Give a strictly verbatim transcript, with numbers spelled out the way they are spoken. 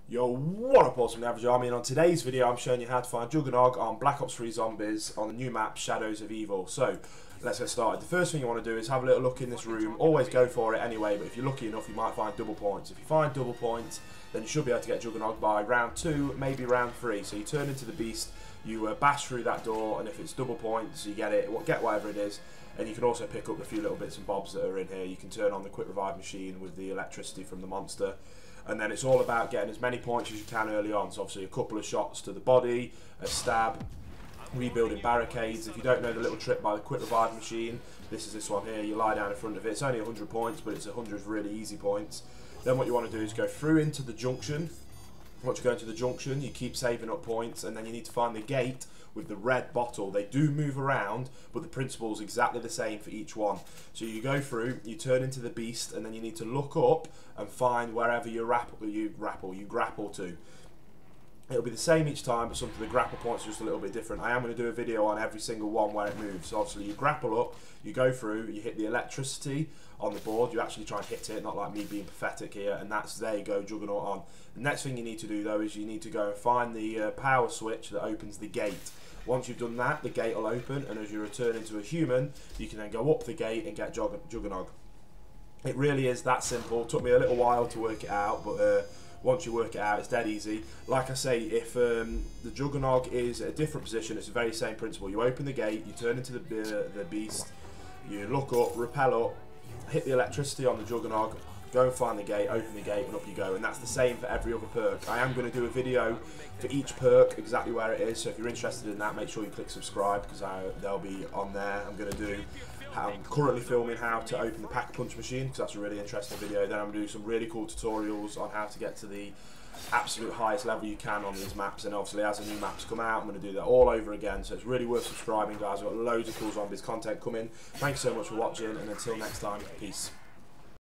Yo, what up, awesome average army, and on today's video I'm showing you how to find Juggernog on Black Ops three Zombies on the new map Shadows of Evil. So let's get started. The first thing you want to do is have a little look in this room. Always go for it anyway, but if you're lucky enough you might find double points. If you find double points, then you should be able to get Juggernog by round two, maybe round three. So you turn into the beast, you uh, bash through that door, and if it's double points you get it, get whatever it is. And you can also pick up a few little bits and bobs that are in here. You can turn on the quick revive machine with the electricity from the monster. And then it's all about getting as many points as you can early on. So obviously a couple of shots to the body, a stab, rebuilding barricades. If you don't know the little trick by the quick revive machine, this is this one here. You lie down in front of it. It's only one hundred points, but it's one hundred really easy points. Then what you want to do is go through into the junction. Once you go into the junction, you keep saving up points, and then you need to find the gate with the red bottle. They do move around, but the principle is exactly the same for each one. So you go through, you turn into the beast, and then you need to look up and find wherever you grapple, you grapple, you grapple to. It'll be the same each time, but some of the grapple points are just a little bit different. I am going to do a video on every single one where it moves. So obviously you grapple up, you go through, you hit the electricity on the board, you actually try and hit it, not like me being pathetic here, and that's, there you go, Juggernaut on. The next thing you need to do though is you need to go and find the uh, power switch that opens the gate. Once you've done that, the gate will open, and as you return into a human, you can then go up the gate and get Juggernog. It really is that simple. It took me a little while to work it out, but uh, once you work it out, it's dead easy. Like I say, if um, the Juggernog is at a different position, it's the very same principle. You open the gate, you turn into the, uh, the beast, you look up, rappel up, hit the electricity on the Juggernog, go and find the gate, open the gate, and up you go. And that's the same for every other perk. I am going to do a video for each perk, exactly where it is, so if you're interested in that, make sure you click subscribe, because they'll be on there. I'm going to do, I'm currently filming how to open the Pack-a-Punch machine, because that's a really interesting video. Then I'm going to do some really cool tutorials on how to get to the absolute highest level you can on these maps, and obviously as the new maps come out I'm going to do that all over again, so it's really worth subscribing, guys. I've got loads of cool zombies content coming. Thanks so much for watching, and until next time, peace.